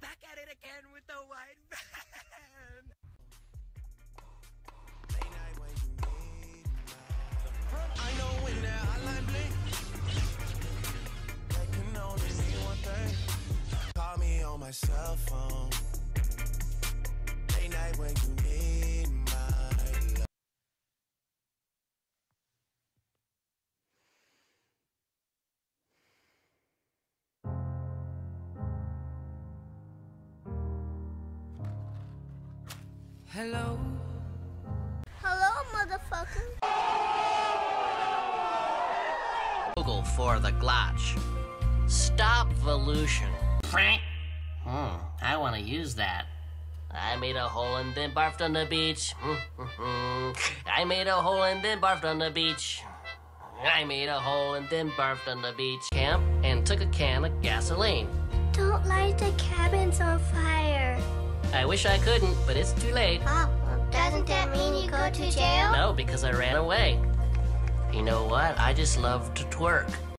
Back at it again with the white van. I know when that hotline blink, that can only mean one thing. Call me on my cell phone. Late night when you need my love. Hello. Hello, motherfucker. Google for the glotch. Stop Volution. I want to use that. I made a hole and then barfed on the beach. I made a hole and then barfed on the beach. I made a hole and then barfed on the beach. Camp and took a can of gasoline. Don't light the cabins on fire. I wish I couldn't, but it's too late. Oh, doesn't that mean you go to jail? No, because I ran away. You know what? I just love to twerk.